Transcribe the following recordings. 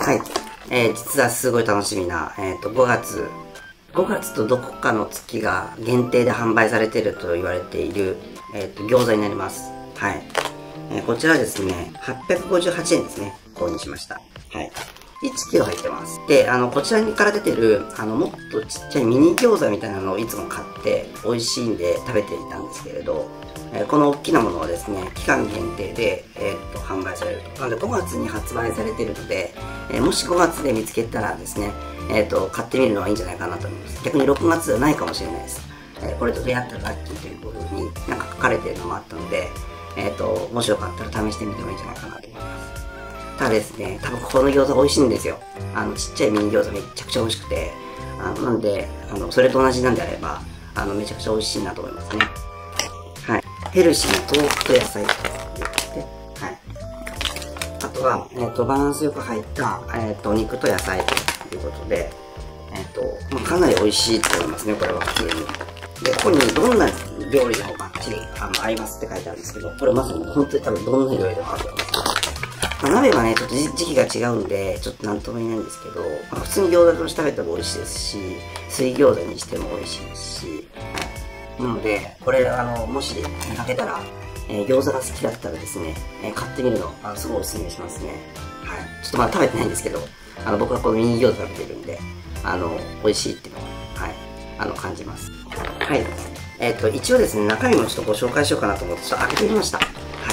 はい。実はすごい楽しみな、5月とどこかの月が限定で販売されていると言われている、餃子になります。はい。こちらですね、858円ですね。購入しました。はい。1キロ入ってます。で、こちらから出てる、もっとちっちゃいミニ餃子みたいなのをいつも買って美味しいんで食べていたんですけれど、この大きなものはですね、期間限定で、販売されると。なので5月に発売されているので、もし5月で見つけたらですね、買ってみるのがいいんじゃないかなと思います。逆に6月ではないかもしれないです。これと出会ったらラッキーということになんか書かれているのもあったので、もしよかったら試してみてもいいんじゃないかなと思います。ただですね、多分この餃子美味しいんですよ。ちっちゃいミニ餃子めちゃくちゃ美味しくて、なんで、それと同じなんであれば、めちゃくちゃ美味しいなと思いますね。はい。ヘルシーな豆腐と野菜ということで、はい。あとは、バランスよく入った、お肉と野菜ということで、かなり美味しいと思いますね、これは普通に。で、ここにどんな料理でもバッチリ合いますって書いてあるんですけど、これまさに本当に多分どんな料理でも合うと思います。鍋はね、ちょっと時期が違うんで、ちょっとなんとも言えないんですけど、普通に餃子として食べても美味しいですし、水餃子にしても美味しいですし、はい。なので、これ、もし見かけたら、餃子が好きだったらですね、買ってみるの、すごいおすすめしますね。はい。ちょっとまだ食べてないんですけど、僕はこのミニ餃子食べてるんで、美味しいっていうのは、はい、感じます。はい。一応ですね、中身もちょっとご紹介しようかなと思って、ちょっと開けてみました。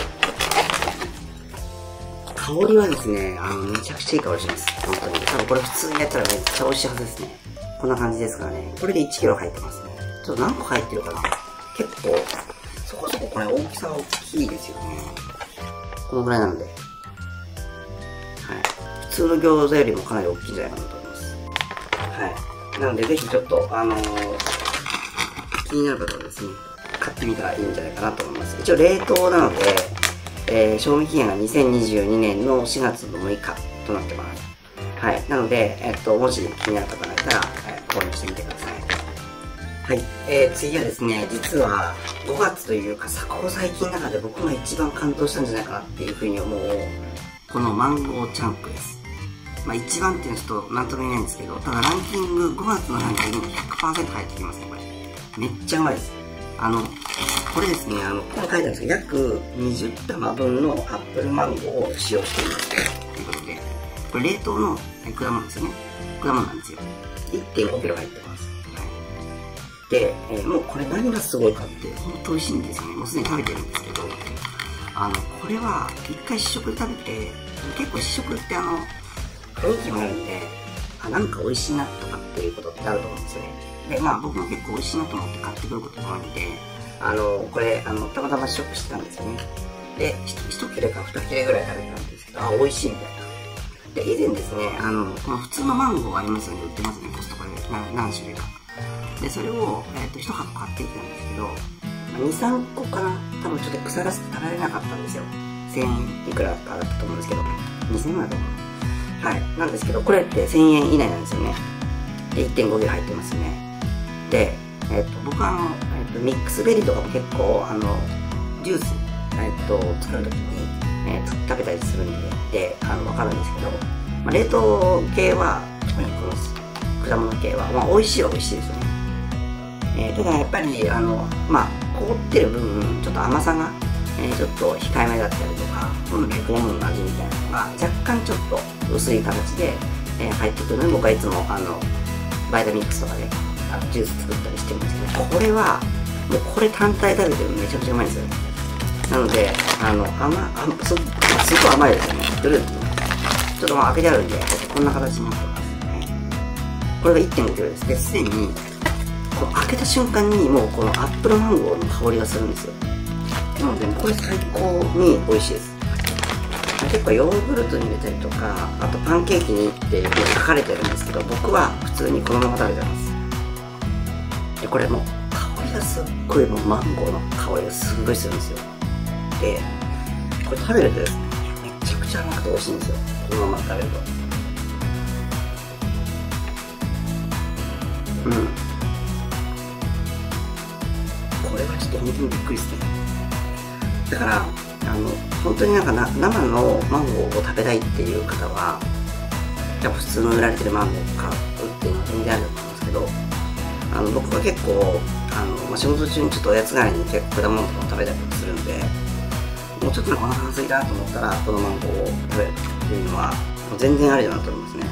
香りはですね、めちゃくちゃいい香りします。本当に。多分これ普通にやったらめっちゃ美味しいはずですね。こんな感じですからね。これで1キロ入ってますね。ちょっと何個入ってるかな。結構、そこそここれ大きさは大きいですよね。このぐらいなんで。はい。普通の餃子よりもかなり大きいんじゃないかなと思います。はい。なのでぜひちょっと、気になる方はですね、買ってみたらいいんじゃないかなと思います。一応冷凍なので、賞味期限が2022年の4月の6日となってます。はい。なので、もし気になる方がいたら、購入してみてください。はい。次はですね、実は5月というか、ここ最近の中で僕が一番感動したんじゃないかなっていうふうに思う、このマンゴーチャンクです。まあ一番っていうのはちょっとなんとも言えないんですけど、ただランキング、5月のランキングに 100% 入ってきますね、これ。めっちゃうまいです。これですね、ここに書いてあるんですけど、約20玉分のアップルマンゴーを使用していますということで、これ冷凍の果物ですよね。果物なんですよ。1.5 キロ入ってます。はい、で、もうこれ何がすごいかって、ほんと美味しいんですよね。もうすでに食べてるんですけど、これは一回試食で食べて、結構試食って雰囲気もあるんで、なんか美味しいなとかっていうことってあると思うんですよね。で、まあ僕も結構美味しいなと思って買ってくることが多いんで、これ、たまたま試食してたんですよね。で、1切れか2切れぐらい食べたんですけど、美味しいみたいな。で、以前ですね、この普通のマンゴーありますよね、売ってますね、コストコで。何種類か。で、それを、1箱買ってきたんですけど、2、3個かな多分ちょっと腐らせて食べられなかったんですよ。1000円いくらかだったと思うんですけど、2000円ぐらいだったかな。はい。なんですけど、これって1000円以内なんですよね。で、1.5 キロ入ってますよね。で、僕はミックスベリーとかも結構、ジュース、作るときに、食べたりするんで、わかるんですけど、まあ、冷凍系は、特にこの果物系は、まあ、美味しいは美味しいですよね。ただやっぱり、まあ、凍ってる分、ちょっと甘さが、ちょっと控えめだったりとか、本来果物の味みたいなのが、若干ちょっと薄い形で、入ってくるので、僕はいつも、バイタミックスとかで、ジュース作ったりしてるんですけど、これは、もうこれ単体食べてるのめちゃくちゃうまいんですよ。なので、すごい甘いですよね。ちょっと開けてあるんで、こんな形になってます。これが 1.5 キロです。で、すでに、こう開けた瞬間にもうこのアップルマンゴーの香りがするんですよ。なので、これ最高に美味しいです。結構ヨーグルトに入れたりとか、あとパンケーキにっていう風に書かれてるんですけど、僕は普通にこのまま食べてます。で、これもう香りがすっごい、もうマンゴーの香りがすっごいするんですよ。で、これ食べるとですね、めちゃくちゃ甘くて美味しいんですよ。このまま食べると。うん。これはちょっと本当にびっくりですね。だから、本当になんか生のマンゴーを食べたいっていう方は、 やっぱ普通の売られてるマンゴーを買うっていうのは全然あると思うんですけど、僕は結構仕事中にちょっとおやつ代わりに結構果物とかを食べたりとかするんで、もうちょっとお腹が空いたと思ったらこのマンゴーを食べるっていうのはもう全然ありだなと思いますね。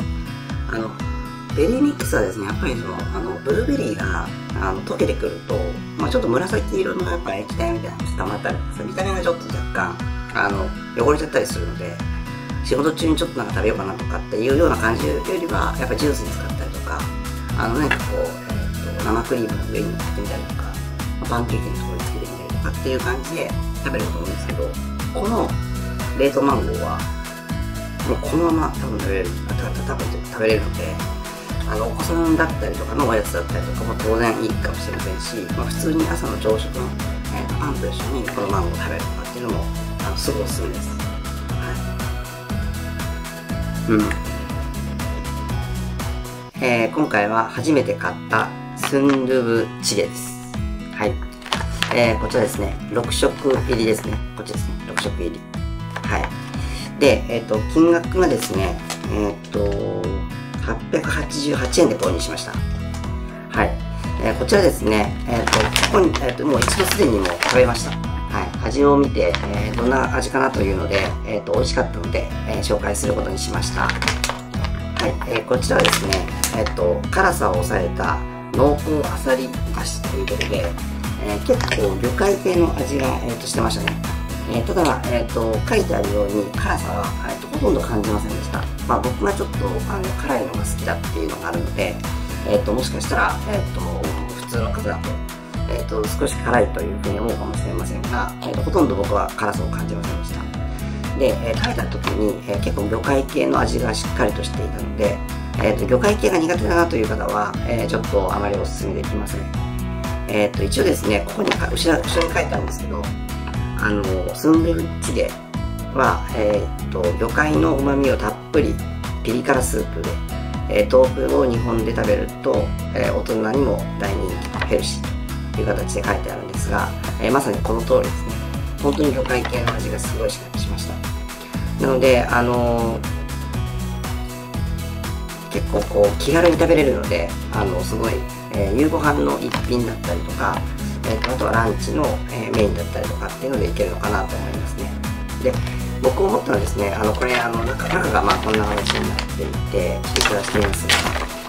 ベリーミックスはですね、やっぱりブルーベリーが溶けてくると、ちょっと紫色のやっぱ液体みたいなのが固まったりとか、見た目がちょっと若干汚れちゃったりするので、仕事中にちょっとなんか食べようかなとかっていうような感じよりは、やっぱりジュースに使ったりとか、何かこう、生クリームの上に乗ってみたりとか、パンケーキのところにつけてみたりとかっていう感じで食べると思うんですけど、この冷凍マンゴーはもうこのまま多分食べれるので、お子さんだったりとかのおやつだったりとかも当然いいかもしれませんし、普通に朝の朝食の、パンと一緒にこのマンゴーを食べるとかっていうのもすごいおすすめです。今回は初めて買ったスンドゥブチゲです。はい。こちらですね、6食入りですね。こっちですね、6食入り。はい。で、金額がですね、888円で購入しました。はい。こちらですね、ここに、もう一度すでにもう食べました。はい。味を見て、どんな味かなというので、美味しかったので、紹介することにしました。はい。こちらはですね、辛さを抑えた濃厚あさり菓子ということで、結構魚介系の味が、してましたね。ただ、書いてあるように辛さは、ほとんど感じませんでした。僕がちょっと辛いのが好きだっていうのがあるので、もしかしたら、普通の方だと、少し辛いというふうに思うかもしれませんが、ほとんど僕は辛さを感じませんでした。で、食べた時に、結構魚介系の味がしっかりとしていたので、魚介系が苦手だなという方は、ちょっとあまりお勧めできません。一応ですね、ここに後ろに書いてあるんですけど、スンドゥブチゲは、魚介の旨味をたっぷりピリ辛スープで、豆腐を2本で食べると、大人にも大人気、ヘルシーという形で書いてあるんですが、まさにこの通りですね。本当に魚介系の味がすごいしました。なので、結構こう気軽に食べれるので、すごい、夕ご飯の一品だったりとか、あとはランチの、メインだったりとかっていうのでいけるのかなと思いますね。で、僕思ったのはですね、これ中がこんな形になっていて、ちょっといくらしてみます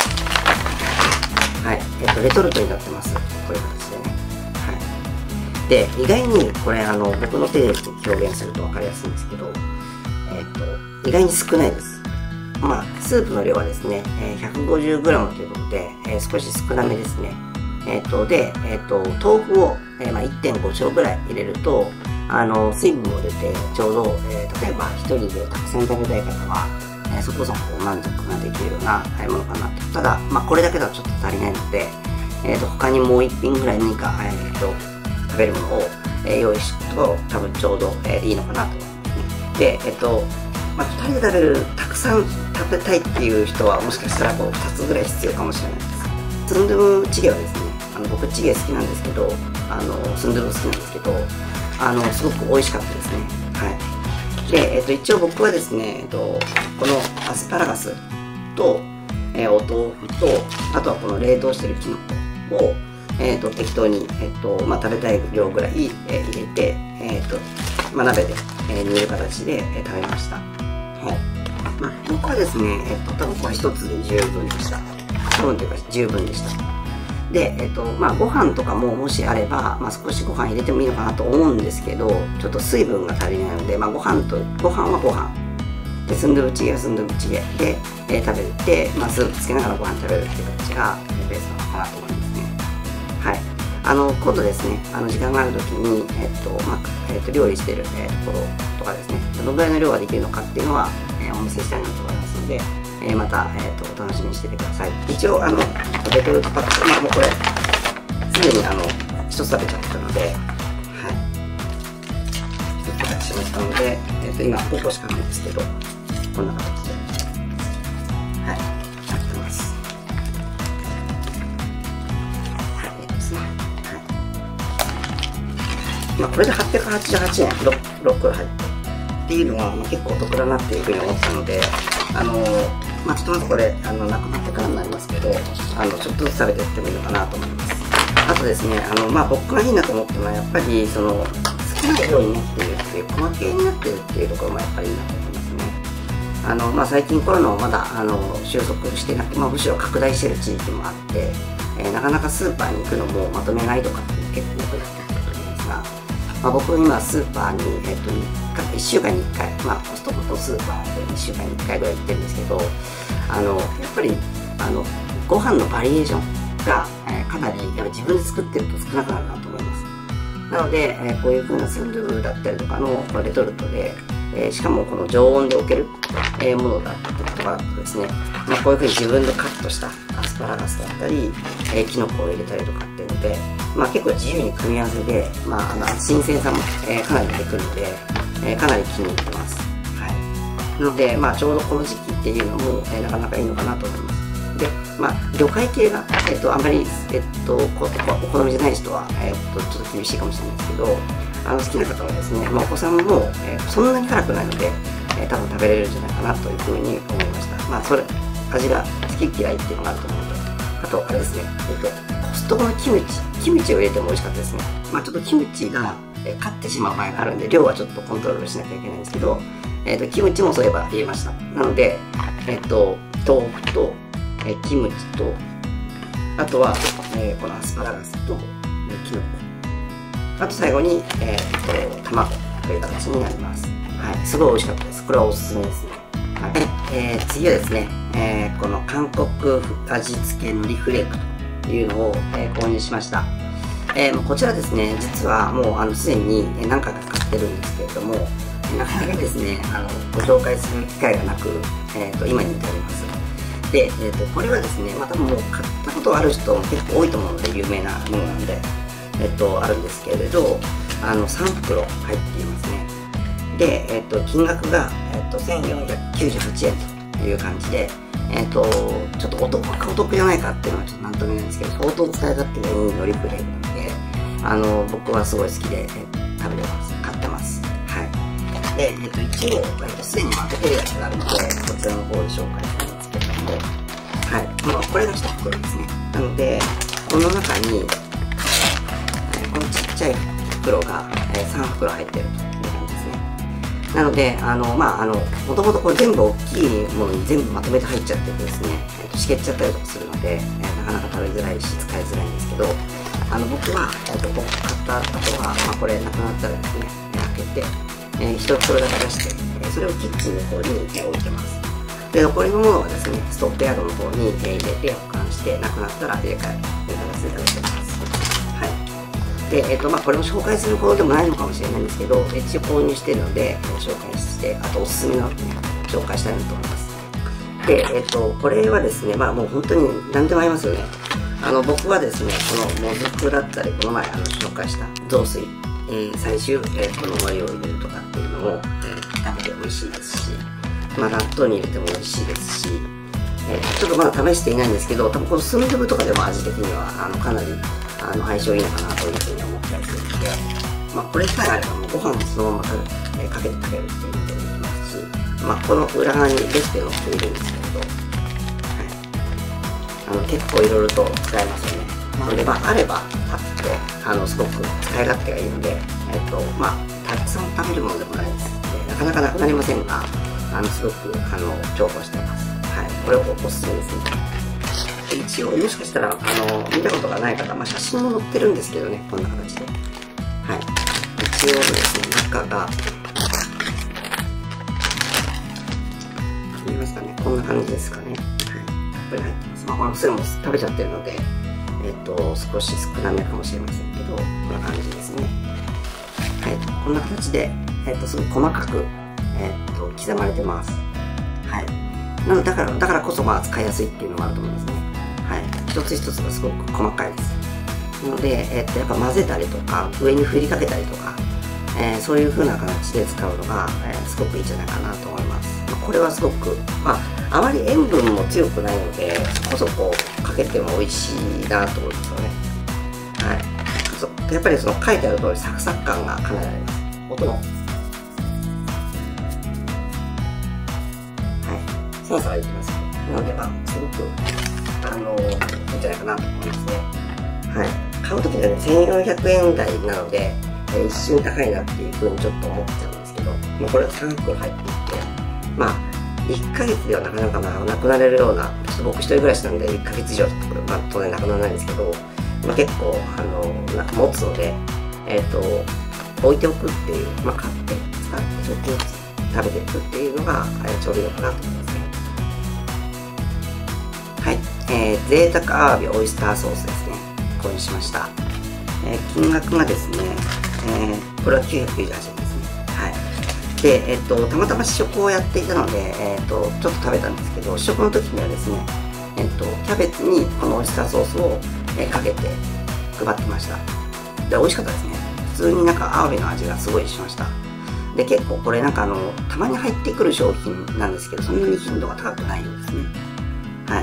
が、はい、レトルトになってます。こういう形でね。はい。で、意外にこれ僕の手で表現すると分かりやすいんですけど、意外に少ないです。スープの量はですね、150g ということで、少し少なめですね。で、豆腐を、1.5 丁ぐらい入れると、水分も出て、ちょうど、例えば一人でたくさん食べたい方は、そこそこ満足ができるようなものかなと。ただ、これだけだとちょっと足りないので、他にもう一品ぐらい何か、食べるものを、用意すると、多分ちょうど、いいのかなと思いますね。で、2人で食べる、たくさん食べたいっていう人は、もしかしたらこう2つぐらい必要かもしれないです。スンドゥブチゲはですね、僕チゲ好きなんですけど、スンドゥブ好きなんですけど、すごく美味しかったですね。はい。で、一応僕はですね、このアスパラガスと、お豆腐と、あとはこの冷凍してるキノコを、適当に、食べたい量ぐらい、入れて、鍋で、煮る形で、食べました。はい。僕はですね、多分これ一つで十分でした。多分というか十分でした。で、ご飯とかももしあれば、少しご飯入れてもいいのかなと思うんですけど、ちょっと水分が足りないので、ご飯はご飯。で、スンドゥブチゲはスンドゥブチゲで、食べて、スープつけながらご飯食べるっていう形がベースなのかなと思いますね。はい。今度ですね、時間があるときに、料理してる、ところとかですね、どのぐらいの量ができるのかっていうのは、お見せしたいなと思いますので、また、お楽しみにしててください。一応、レトルトパック、もうこれ、すでに一つ食べちゃったので、はい。一つ食べしましたので、今5個しかないんですけど、こんな形で、はい、やってます。はい、ですね。はい。これで888円、6個入って。 っていうのは、結構お得だなっていうふうに思ったので、ちょっとまずこれ、なくなってからになりますけど、ちょっとずつ食べていってもいいのかなと思います。あとですね、僕がいいなと思ったのは、やっぱり、少ない量になっているっていう、細切れになっているっていうところもやっぱりいいなと思いますね。最近コロナもまだ、収束してなくて、むしろ拡大している地域もあって、なかなかスーパーに行くのもまとめ買いとかって結構多くなってきてるんですが、僕は今スーパーに、1週間に1回、コストコとスーパーで1週間に1回ぐらい行ってるんですけど、やっぱり、ご飯のバリエーションが、かなり自分で作ってると少なくなるなと思います。なので、こういう風なスンドゥブだったりとかのレトルトで、しかもこの常温で置ける、ものだったりとかですね、こういう風に自分でカットしたアスパラガスだったり、キノコを入れたりとかっていうので、結構自由に組み合わせで、新鮮さも、かなり出てくるので、かなり気に入ってます。はい。なので、ちょうどこの時期っていうのも、なかなかいいのかなと思います。で、魚介系が、あんまり、お好みじゃない人は、ちょっと厳しいかもしれないですけど、好きな方はですね、お子さんも、そんなに辛くないので、多分食べれるんじゃないかなというふうに思いました。それ、味が好き嫌いっていうのがあると思うので、あと、あれですね、コストコのキムチを入れても美味しかったですね。ちょっとキムチが、買ってしまう場合があるんで、量はちょっとコントロールしなきゃいけないんですけど、キムチもそういえば入れました。なので、豆腐と、キムチと、あとは、このアスパラガスと、キノコ。あと最後に、卵という形になります。はい。すごい美味しかったです。これはおすすめですね。はい。次はですね、この韓国味付けのリフレークというのを、購入しました。こちらですね、実はもうすでに何回か使ってるんですけれども、なかなかですね、ご紹介する機会がなく、今に至ります。で、これはですね、多分もう買ったことある人も結構多いと思うので、有名なものなんで、あるんですけれど、3袋入っていますね。で、金額が、1498円という感じで、ちょっとお得じゃないかっていうのはちょっとなんとも言えないんですけど、相当使い勝手がいいのリフレークなので、僕はすごい好きで、食べてます。買ってます。はい。で、一応、すでに開けてるやつがあるので、こちらの方で紹介するんですけども、はい。これが1袋ですね。なので、この中に、このちっちゃい袋が、3袋入ってるという感じですね。なので、もともとこれ全部大きいものに全部まとめて入っちゃってるとですね、しけっちゃったりとかするので、なかなか食べづらいし、使いづらいんですけど、僕は、ここ買った後は、これなくなったらですね、開けて、1袋だけ出して、それをキッチンの方に置いてます。で、残りのものはですね、ストップヤードの方に入れて保管して、なくなったら入れ替えるという形で食べてます。はい。で、これも紹介するほどでもないのかもしれないんですけど、一応購入してるので、紹介して、あとおすすめのね、紹介したいなと思います。で、これはですね、もう本当に何でも合いますよね。僕はですね、このもずくだったり、この前紹介した雑炊、最終、この海苔を入れるとかっていうのも、食べて美味しいですし、納豆に入れても美味しいですし、ちょっとまだ試していないんですけど、多分このスンドゥブとかでも味的には、かなり、相性いいのかなというふうに思ったりするので、これさえあればもうご飯そのままかけて食べるっていうのもできますし、この裏側にレシピを載っているんですけれど、はい、結構いろいろと使えますよね。なので、あれば、パッと、すごく使い勝手がいいので、たくさん食べるものでもないです。なかなかなくなりませんが、すごく、重宝しています。はい。これおすすめですね。一応、もしかしたら、見たことがない方、写真も載ってるんですけどね、こんな形で。はい。一応ですね、中が、見えますかね、こんな感じですかね。はい。たっぷり入ってます。このそれも食べちゃってるので、少し少なめかもしれませんけど、こんな感じですね。はい。こんな形で、すごく細かく、刻まれてます。はい。なので、だからこそ、使いやすいっていうのもあると思うんですね。はい。一つ一つがすごく細かいです。なので、やっぱ混ぜたりとか、上に振りかけたりとか、そういう風な形で使うのが、すごくいいんじゃないかなと思います。これはすごく、あまり塩分も強くないので、そこそこかけても美味しいなと思うんですよね。はい。やっぱりその書いてある通りサクサク感がかなりあります。音も。 サラサラいってます。なので、すごく、いいんじゃないかなと思いますね。はい。買うときにはね、1400円台なので、一瞬高いなっていう風にちょっと思っちゃうんですけど、これは3個入っていて、1ヶ月ではなかなかなくなれるような、ちょっと僕一人暮らしなんで1ヶ月以上、当然なくならないんですけど、結構、持つので、置いておくっていう、買って、使って、ちょっとずつ食べていくっていうのが、ちょうどいいのかなと思いますね。はい。贅沢アワビオイスターソースですね。購入しました。金額がですね、これは998円ですね。はい。で、たまたま試食をやっていたので、ちょっと食べたんですけど、試食の時にはですね、キャベツにこのオイスターソースを、かけて配ってました。で、美味しかったですね。普通になんかアワビの味がすごいしました。で、結構これなんかたまに入ってくる商品なんですけど、そんなに頻度が高くないんですね。はい。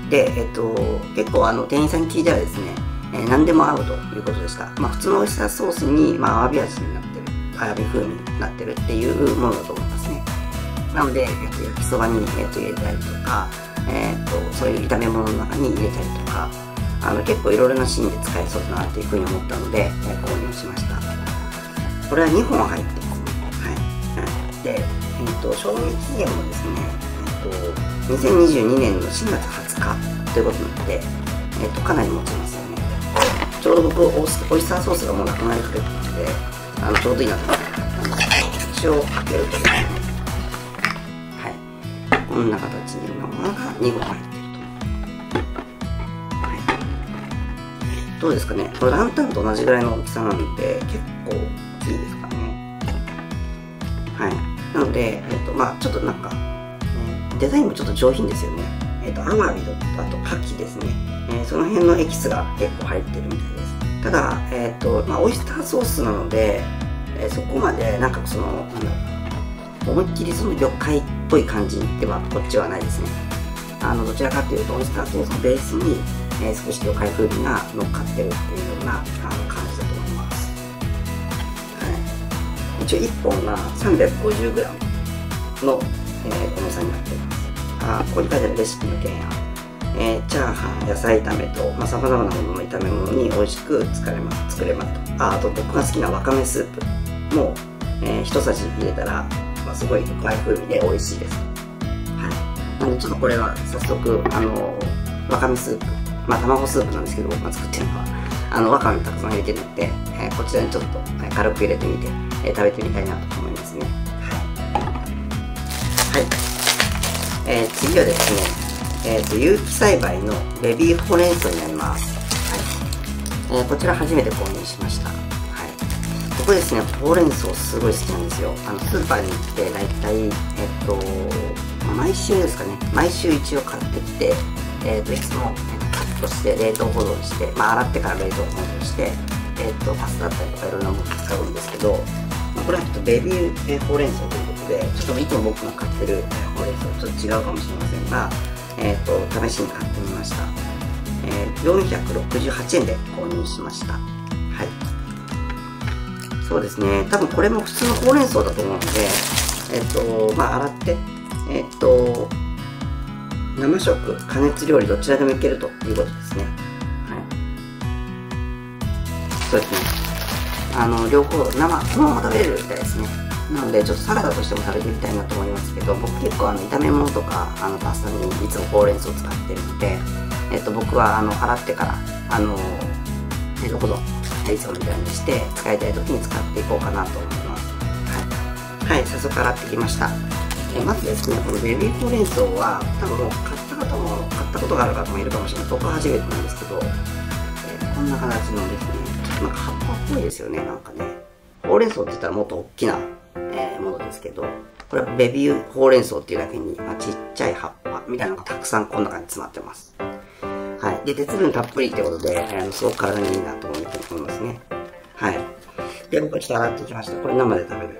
で、結構店員さんに聞いたらですね、何でも合うということでした。普通のオイスターソースに、アワビ味になってる、アワビ風味になってるっていうものだと思いますね。なので、焼きそばに、入れたりとか、そういう炒め物の中に入れたりとか、結構いろいろなシーンで使えそうだなっていうふうに思ったので、購入しました。これは2本入ってますね。はい。で、賞味期限もですね、2022年の4月20日ということなので、かなり持ちますよね。ちょうど僕、オイスターソースがもうなくなりかけてたので、ちょうどいいなと思って、一応かけるとですね、はい。こんな形のものが2本入ってると。はい。どうですかね。これランタンと同じぐらいの大きさなんで、結構大きいですかね。はい。なので、ちょっとなんか、デザインもちょっと上品ですよね。アワビと、あと牡蠣ですね。その辺のエキスが結構入ってるみたいです。ただ、オイスターソースなので、そこまで、なんか思いっきりその魚介っぽい感じでは、こっちはないですね。どちらかというと、オイスターソースのベースに、少し魚介風味が乗っかってるっていうような感じだと思います。はい。一応1本が 350g の、重さになっています。ここに書いてあるレシピの原案。チャーハン、野菜炒めと、様々なものの炒め物に美味しく作れますと。あと僕が好きなわかめスープも、一さじ入れたら、すごい魚介風味で美味しいです。はい。なのでちょっとこれは早速、わかめスープ、卵スープなんですけど、僕が作ってるのは、わかめたくさん入れてるので、こちらにちょっと軽く入れてみて、食べてみたいなと思いますね。はい。次はですね、有機栽培のベビーほうれん草になります。はい。こちら初めて購入しました。はい。僕ですね、ほうれん草すごい好きなんですよ。スーパーに行って大体、毎週ですかね。毎週一応買ってきて、いつもカットして冷凍保存して、洗ってから冷凍保存して、パスタだったりとかいろんなもの使うんですけど、これはちょっとベビーほうれん草ということで、ちょっといつも僕が買ってるほうれん草とちょっと違うかもしれませんが、試しに買ってみました。468円で購入しました。はい。そうですね。多分これも普通のほうれん草だと思うので、洗って、生食、加熱料理どちらでもいけるということですね。はい。そうですね。両方そのまま食べれるみたいですね。なので、ちょっとサラダとしても食べてみたいなと思いますけど、僕結構炒め物とか、パスタにいつもほうれん草を使ってるので、僕は洗ってから、冷凍保存、いつもみたいにして、使いたい時に使っていこうかなと思います。はい。はい、早速洗ってきました。まずですね、このベビーほうれん草は、多分もう買ったことがある方もいるかもしれない。僕は初めてなんですけど、こんな形のですね、ちょっとなんか葉っぱっぽいですよね、なんかね。ほうれん草って言ったらもっと大きな、ものですけど、これはベビーほうれん草っていうだけに、ちっちゃい葉っぱみたいなのがたくさんこの中に詰まってます。はい。で、鉄分たっぷりってことで、すごく体にいいなと思いますね。はい。で、僕はちょっと洗ってきました。これ生で食べる。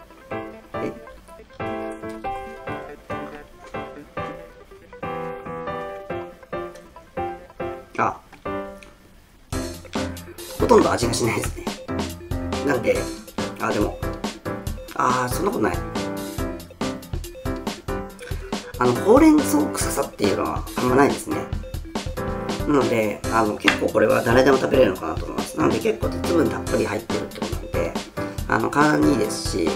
ほとんど味がしないですね。なんで、でも、そんなことない。 ほうれん草臭さっていうのはあんまないですね。なので、結構これは誰でも食べれるのかなと思います。なので結構鉄分たっぷり入ってるってことなんで、体にいいですし、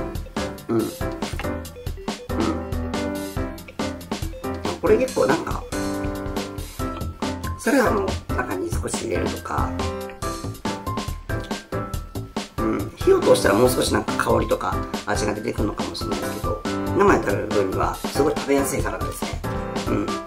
これ結構なんか、サラダの中に少し入れるとか、火を通したらもう少しなんか香りとか味が出てくるのかもしれないですけど、生で食べる分にはすごい食べやすいサラダですね。